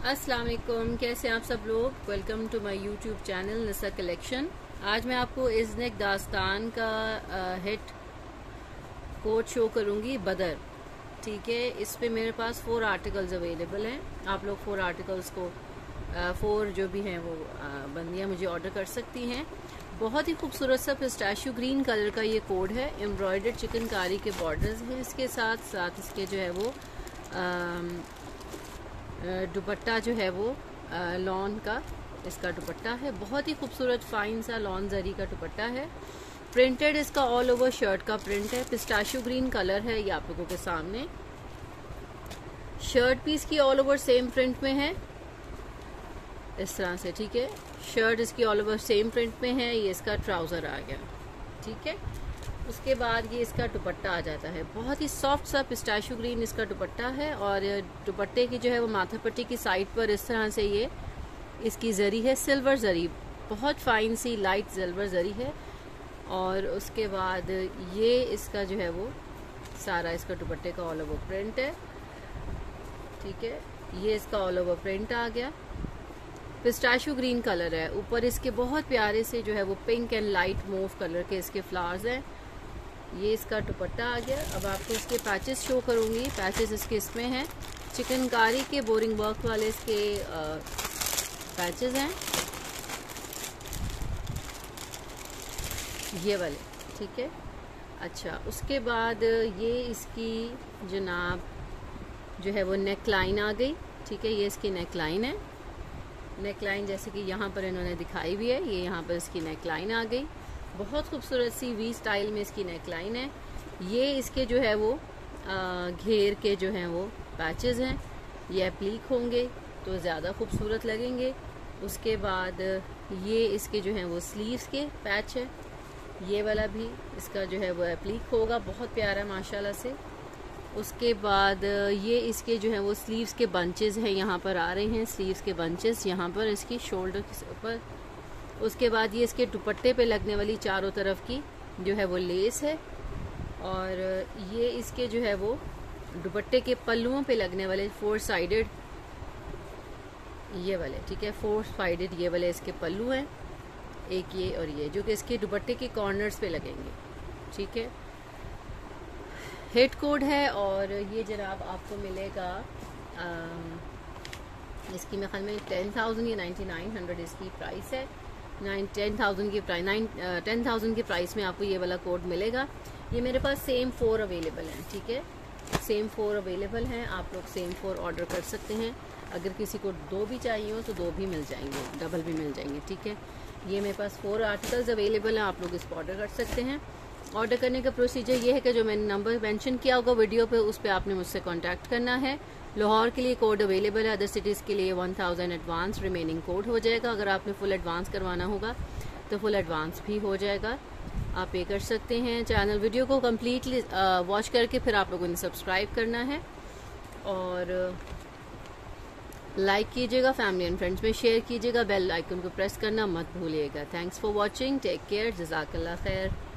अस्सलाम वालेकुम, कैसे हैं आप सब लोग। Welcome to my YouTube channel Nisa collection. आज मैं आपको इज़्निक दास्तान का हिट कोट शो करूंगी बदर। ठीक है, इस पे मेरे पास 4 आर्टिकल्स अवेलेबल हैं। आप लोग 4 आर्टिकल्स को 4 जो भी हैं वो बंदियां मुझे ऑर्डर कर सकती हैं। बहुत ही खूबसूरत सा पिस्ताशियो ग्रीन कलर का ये कोड है। एम्ब्रॉयडर्ड चिकनकारी के बॉर्डर्स हैं इसके साथ साथ इसके जो है वो दुपट्टा जो है वो लॉन का इसका दुपट्टा है। बहुत ही खूबसूरत फाइन सा लॉन जरी का दुपट्टा है। प्रिंटेड इसका ऑल ओवर शर्ट का प्रिंट है। पिस्ताशियो ग्रीन कलर है ये आप लोगों के सामने। शर्ट पीस की ऑल ओवर सेम प्रिंट में है इस तरह से। ठीक है, शर्ट इसकी ऑल ओवर सेम प्रिंट में है। ये इसका ट्राउज़र आ गया। ठीक है, उसके बाद ये इसका दुपट्टा आ जाता है। बहुत ही सॉफ्ट सा पिस्ताशियो ग्रीन इसका दुपट्टा है और दुपट्टे की जो है वो माथा पट्टी की साइड पर इस तरह से ये इसकी जरी है, सिल्वर जरी, बहुत फाइन सी लाइट सिल्वर जरी है। और उसके बाद ये इसका जो है वो सारा इसका दुपट्टे का ऑल ओवर प्रिंट है। ठीक है, ये इसका ऑल ओवर प्रिंट आ गया। पिस्ताशियो ग्रीन कलर है। ऊपर इसके बहुत प्यारे से जो है वो pink and light mauve colour के इसके फ्लावर्स हैं। ये इसका दुपट्टा आ गया। अब आपको इसके पैचेस शो करूंगी। पैचेस इसके इसमें हैं, चिकनकारी के बोरिंग वर्क वाले इसके पैचेस हैं, ये वाले। ठीक है, अच्छा, उसके बाद ये इसकी जनाब जो है वो नेक लाइन आ गई। ठीक है, ये इसकी नेक लाइन है। नेक लाइन जैसे कि यहाँ पर इन्होंने दिखाई भी है, ये यहाँ पर इसकी नेक लाइन आ गई। बहुत खूबसूरत सी वी स्टाइल में इसकी नेक लाइन है। ये इसके जो है वो घेर के जो हैं वो पैचेस हैं। ये एप्लीक होंगे तो ज़्यादा खूबसूरत लगेंगे। उसके बाद ये इसके जो हैं वो स्लीव्स के पैच है। ये वाला भी इसका जो है वो एप्लीक होगा, बहुत प्यारा माशाल्लाह से। उसके बाद ये इसके जो है वो स्लीव्स के बंचेस हैं, यहाँ पर आ रहे हैं स्लीव्स के बंचेस यहाँ पर इसकी शोल्डर के ऊपर। उसके बाद ये इसके दुपट्टे पे लगने वाली चारों तरफ की जो है वो लेस है। और ये इसके जो है वो दुपट्टे के पल्लुओं पे लगने वाले 4 साइडेड ये वाले। ठीक है, 4 साइडेड ये वाले इसके पल्लू हैं, एक ये और ये, जो कि इसके दुपट्टे के कॉर्नर्स पे लगेंगे। ठीक है, हेड कोड है। और ये जनाब आपको मिलेगा इसकी मेरे ख्याल में 10,000 या 9900 इसकी प्राइस है। 10,000 की प्राइस में आपको ये वाला कोड मिलेगा। ये मेरे पास सेम 4 अवेलेबल हैं। ठीक है, सेम 4 अवेलेबल हैं। आप लोग सेम 4 ऑर्डर कर सकते हैं। अगर किसी को 2 भी चाहिए हो तो 2 भी मिल जाएंगे, डबल भी मिल जाएंगे। ठीक है, ये मेरे पास 4 आर्टिकल्स अवेलेबल हैं। आप लोग इसको ऑर्डर कर सकते हैं। ऑर्डर करने का प्रोसीजर ये है कि जो मैंने नंबर मेंशन किया होगा वीडियो पे, उस पर आपने मुझसे कांटेक्ट करना है। लाहौर के लिए कोड अवेलेबल है, अदर सिटीज़ के लिए 1000 एडवांस रिमेनिंग कोड हो जाएगा। अगर आपने फुल एडवांस करवाना होगा तो फुल एडवांस भी हो जाएगा, आप पे कर सकते हैं। चैनल वीडियो को कम्प्लीटली वॉच करके फिर आप लोगों ने सब्सक्राइब करना है और लाइक कीजिएगा, फैमिली एंड फ्रेंड्स में शेयर कीजिएगा, बेल आइकन को प्रेस करना मत भूलिएगा। Thanks for watching, take care, जज़ाकल्लाह खैर।